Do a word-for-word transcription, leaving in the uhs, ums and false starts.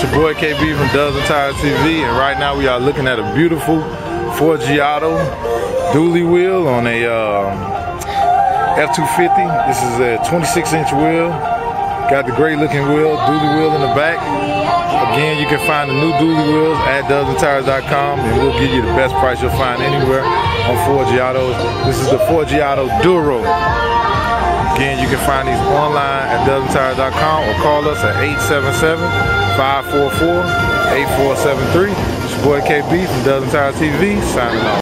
It's your boy K B from Dozen Tires T V, and right now we are looking at a beautiful Forgiato dually wheel on a uh, F two fifty. This is a twenty-six inch wheel. Got the great looking wheel, dually wheel in the back. Again, you can find the new dually wheels at dozen tires dot com, and we'll give you the best price you'll find anywhere on Forgiatos. This is the Forgiato Duro. Again, you can find these online at dozen tires dot com or call us at eight seven seven, five four four, eight four seven three. It's your boy K B from Dozen Tires T V, signing off.